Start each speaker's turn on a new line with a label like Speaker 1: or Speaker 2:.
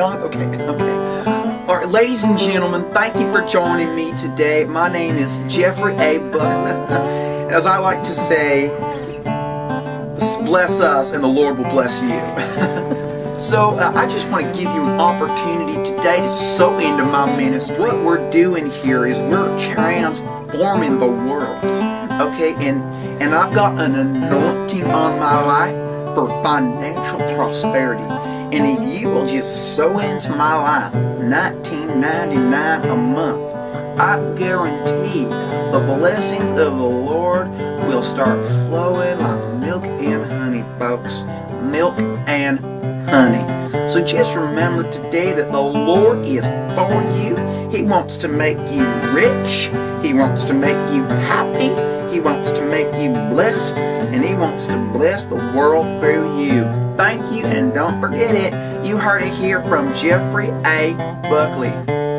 Speaker 1: on? Okay, okay. All right, ladies and gentlemen, thank you for joining me today. My name is Jeffrey A. Buckley. As I like to say, bless us and the Lord will bless you. So I just want to give you an opportunity today to sow into my ministry. What we're doing here is we're transforming the world. Okay, and I've got an anointing on my life for financial prosperity. And if you will just sow into my life $19.99 a month, I guarantee the blessings of the Lord will start flowing like milk and honey, folks. Milk and honey. So just remember today that the Lord is for you. He wants to make you rich. He wants to make you happy. He wants to make you blessed. And He wants to bless the world through you. Thank you, and don't forget it. You heard it here from Jeffrey A. Buckley.